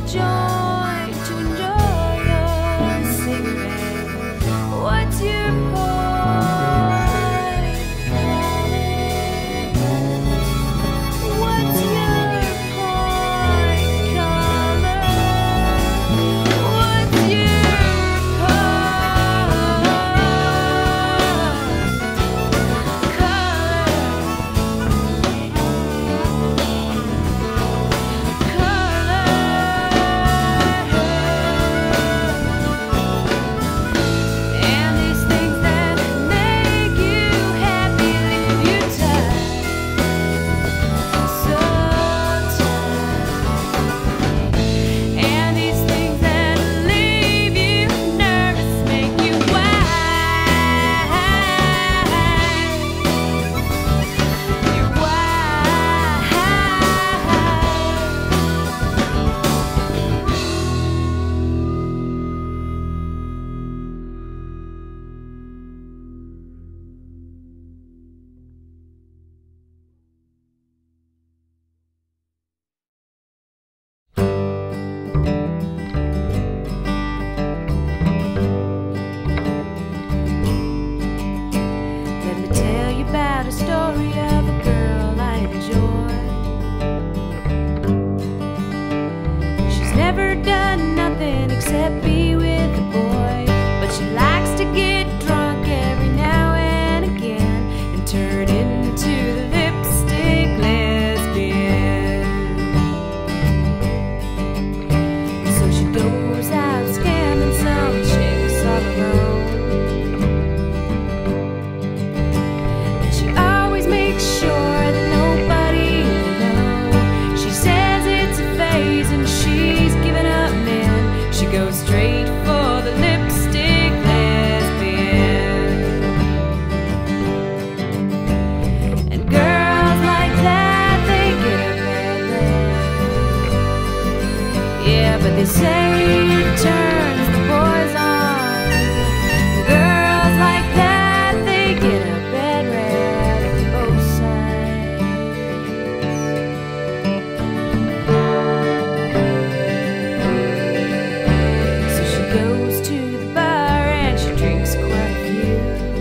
joint to enjoy your cigarette. What's your point, color? What's your point, color? What's your a story of a girl I enjoy. She's never done nothing except be with a boy, but she likes to get drunk every now and again and turn into the lipstick lesbian. So she goes out scamming some chicks all alone. Goes straight for the lipstick lesbian. And girls like that, they get a bad rap. Yeah, but they say it turns the boys on. Girls like that, they get a bad rap from both goes to the bar and she drinks quite a few,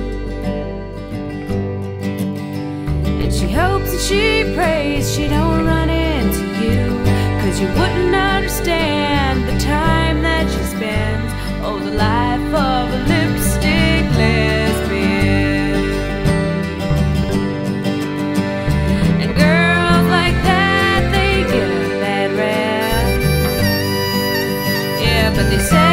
and she hopes and she prays she don't run into you, 'cause you wouldn't understand the time that she spends. Oh, the life of a lipstick lesbian. And girls like that, they get a bad rap. Yeah, but they say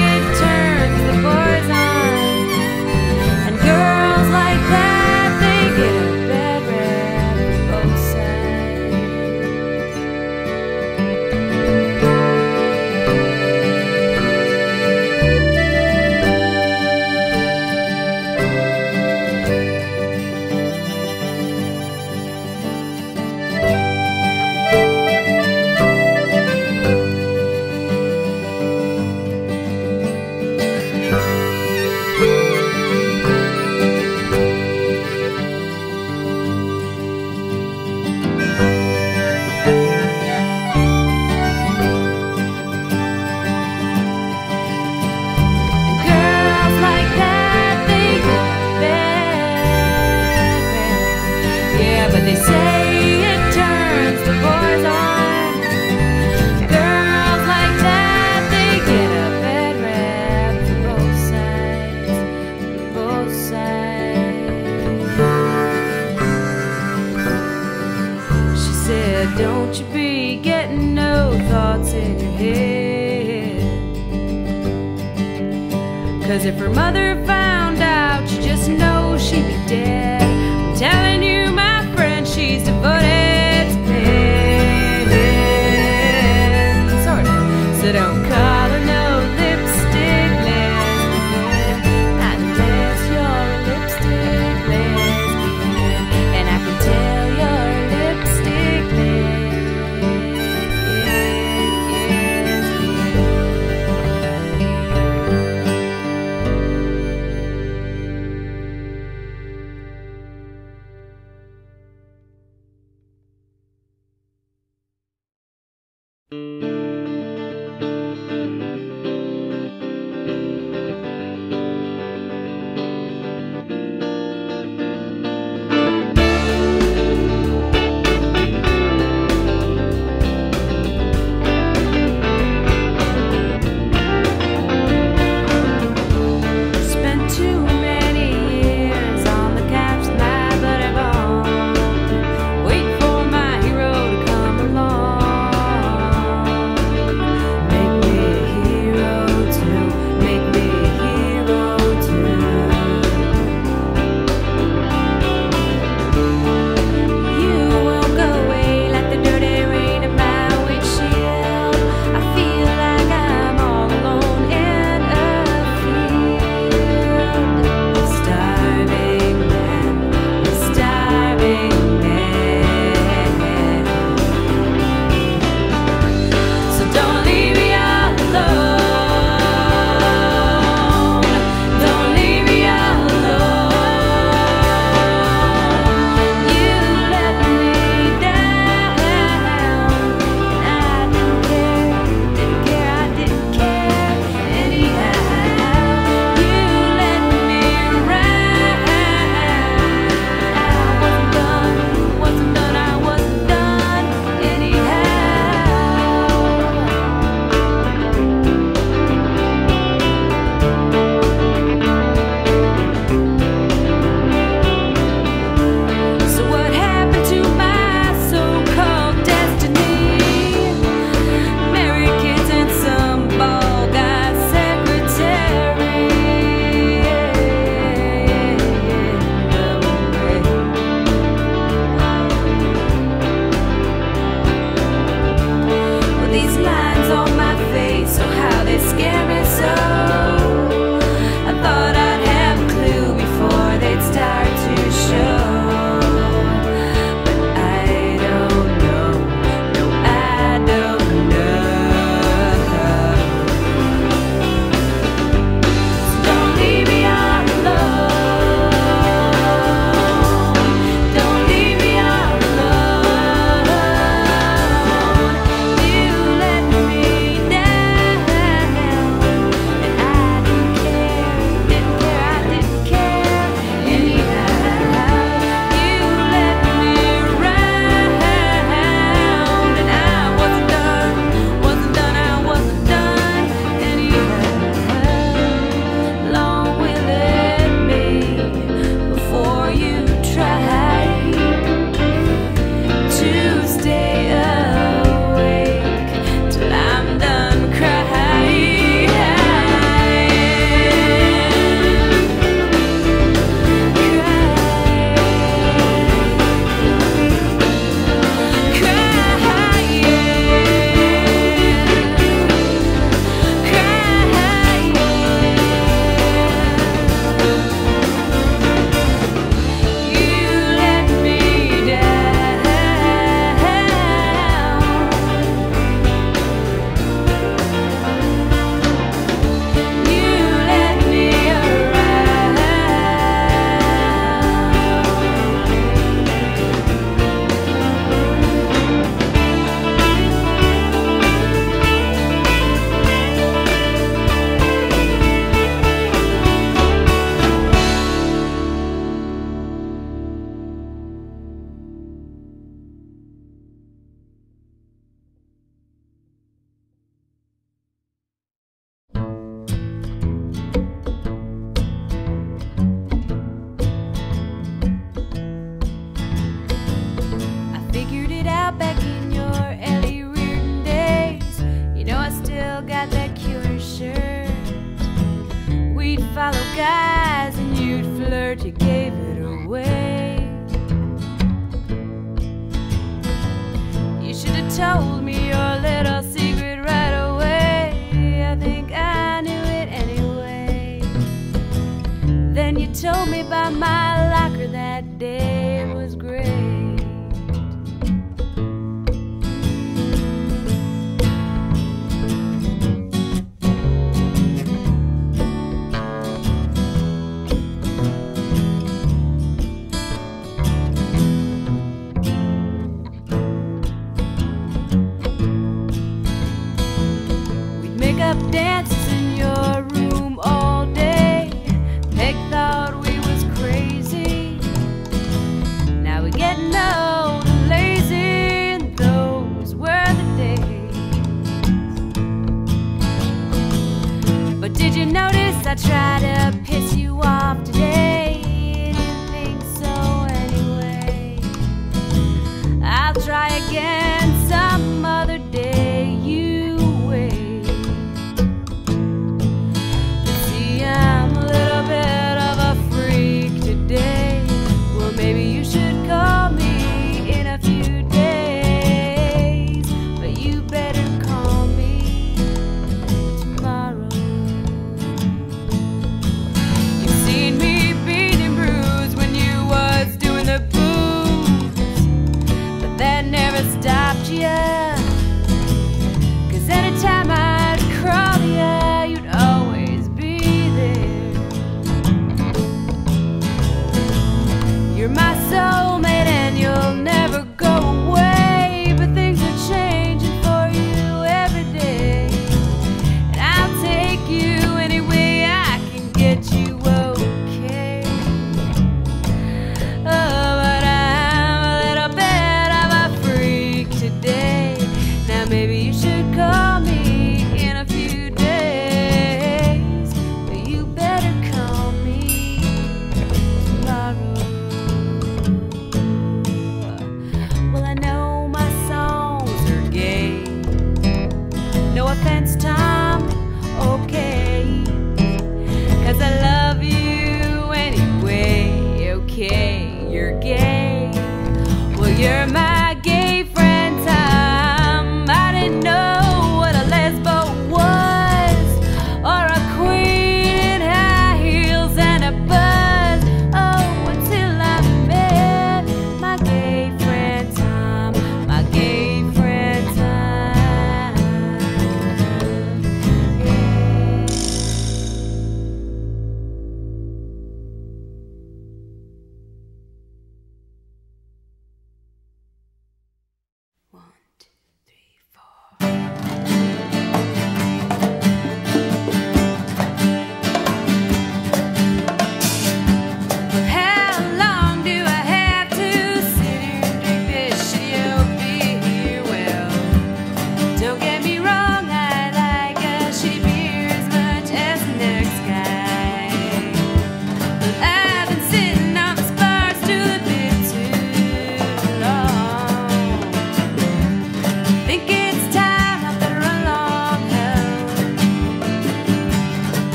they say it turns the boys on. Girls like that, they get a bad rap from both sides, from both sides. She said, don't you be getting no thoughts in your head, 'cause if her mother found out, you just know she'd be dead. I'm telling you, my friend, she's devoted to men. Sorta. So don't call her no lipstick lesbian, not unless you're a lipstick lesbian. And I can tell you're a lipstick lesbian. told me your little secret right away. I think I knew it anyway. Then you told me about my locker that day. It was great. Up dances in your room all day. Peg thought we was crazy. Now we're getting old and lazy, and those were the days. But did you notice I tried to piss you off today? You didn't think so anyway. I'll try again some other day. You wait. Maybe you should call me in a few days, but you better call me tomorrow. You've seen me beat and bruised when you was doing the booze, but that never stopped you. 'Cause anytime I'd crawl you, you'd always be there. You're my soulmate and you'll never go away, but things are changing for you every day, and I'll take you any way I can get you okay. Oh, but I'm a little bit of a freak today. Now maybe you should call me in a few days, but you better call me tomorrow. No offense, Tom, okay, 'cause I love you anyway. Okay, you're gay. Well, you're my gay friend, Tom. I didn't know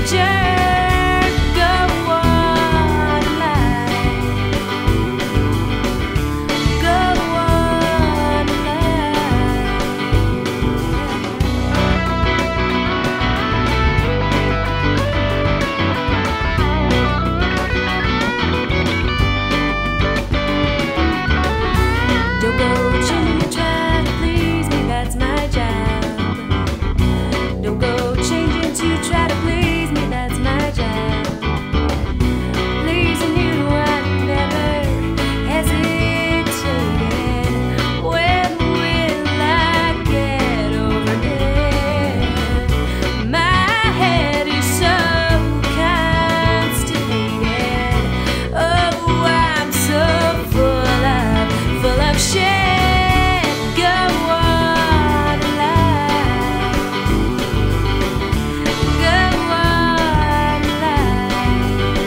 jerk, go on alive, go on alive. Don't go changing to try to please me, that's my job. Don't go changing to try to please me, that's my job. Pleasing you, I never hesitated. When will I get over it? My head is so constipated. Oh, I'm so full of shit. Go on alive, go on alive.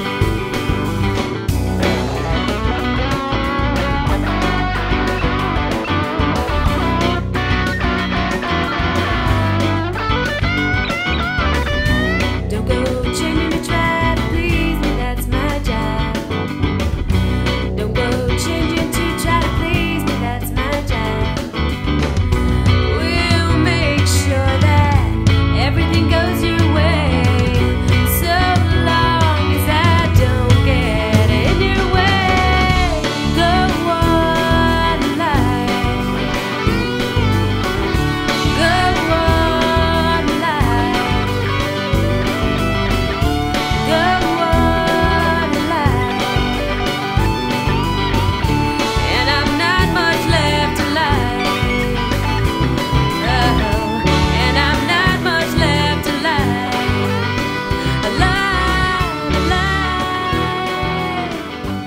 Don't go changing to try to please me, that's my job. Don't go changing to try to please me, that's my job. We'll make sure that everything goes your way, so long as I don't get in your way. Go on alive, go on alive, go on alive. And I'm not much left alive. Oh, and I'm not much left alive. Alive, alive,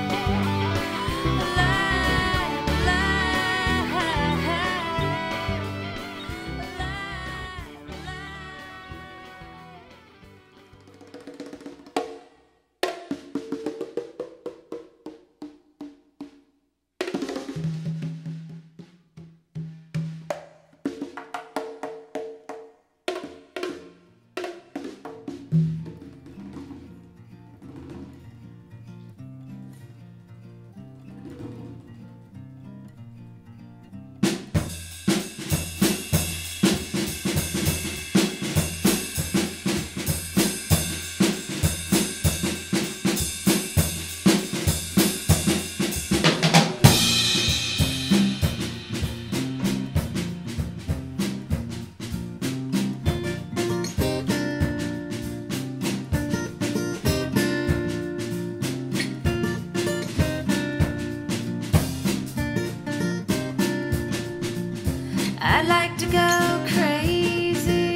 I'd like to go crazy.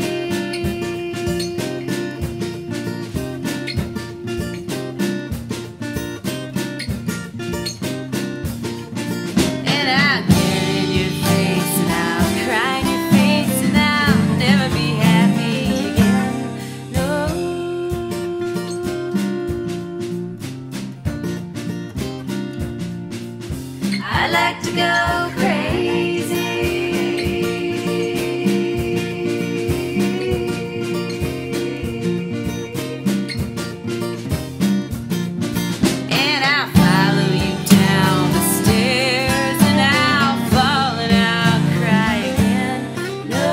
And I'll get in your face, and I'll cry in your face, and I'll never be happy again. No. I'd like to go crazy. And I'll follow you down the stairs, and I'll fall and I'll cry again. No.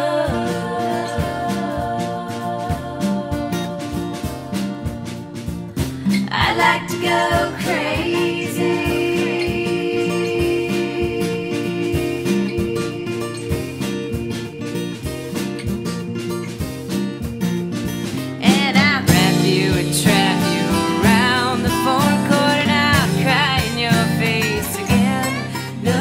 I'd like to go crazy. And I'll wrap you and trap you around the forecourt, and I'll cry in your face again. No.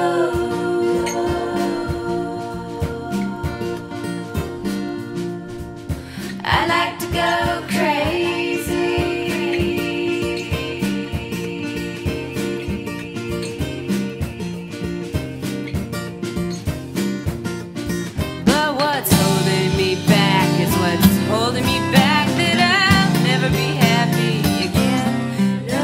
I like to go crazy. But what's holding me back is what's holding me back, that I'll never be happy again. No.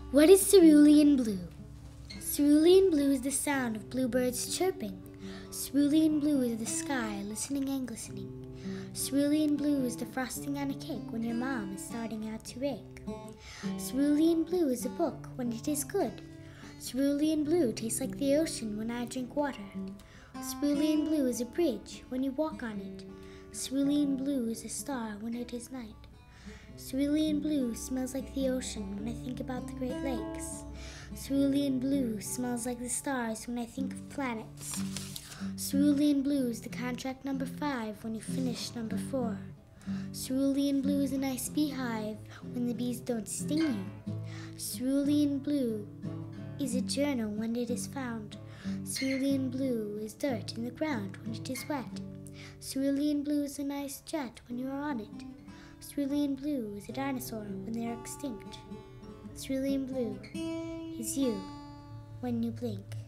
What is cerulean blue? Cerulean blue is the sound of bluebirds chirping. Cerulean blue is the sky, listening and glistening. Cerulean blue is the frosting on a cake when your mom is starting out to bake. Cerulean blue is a book when it is good. Cerulean blue tastes like the ocean when I drink water. Cerulean blue is a bridge when you walk on it. Cerulean blue is a star when it is night. Cerulean blue smells like the ocean when I think about the Great Lakes. Cerulean blue smells like the stars when I think of planets. Cerulean blue is the contract number 5 when you finish number 4. Cerulean blue is a nice beehive when the bees don't sting you. Cerulean blue is a journal when it is found. Cerulean blue is dirt in the ground when it is wet. Cerulean blue is a nice jet when you are on it. Cerulean blue is a dinosaur when they are extinct. Cerulean blue is you when you blink.